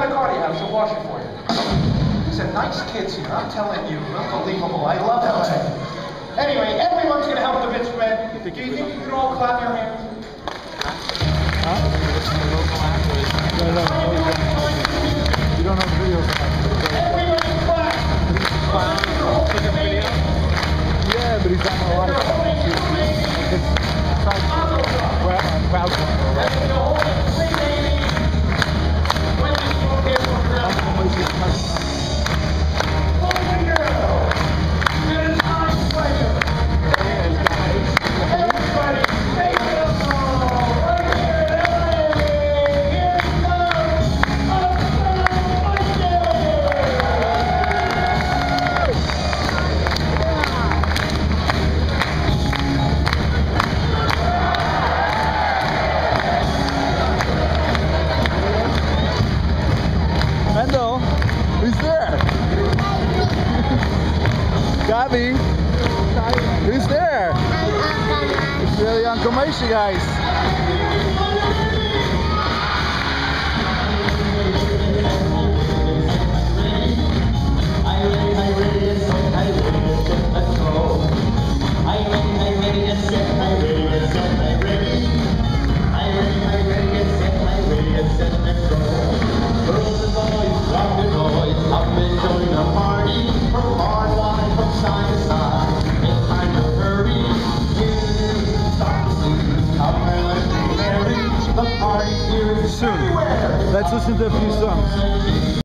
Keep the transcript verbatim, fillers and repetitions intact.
kind of car do you have? She'll wash it for you. These are nice kids here, I'm telling you. Unbelievable. I love L A. Anyway, everyone's going to help the bit spread. Do you think you can all clap your hands? Huh? No, no, no. You don't have the video. Everybody clap! Yeah, but he's done a lot of stuff. It's crowd Mendel, who's there? Gabby, who's there? It's really Uncle Moshe, guys. Soon. Let's listen to a few songs.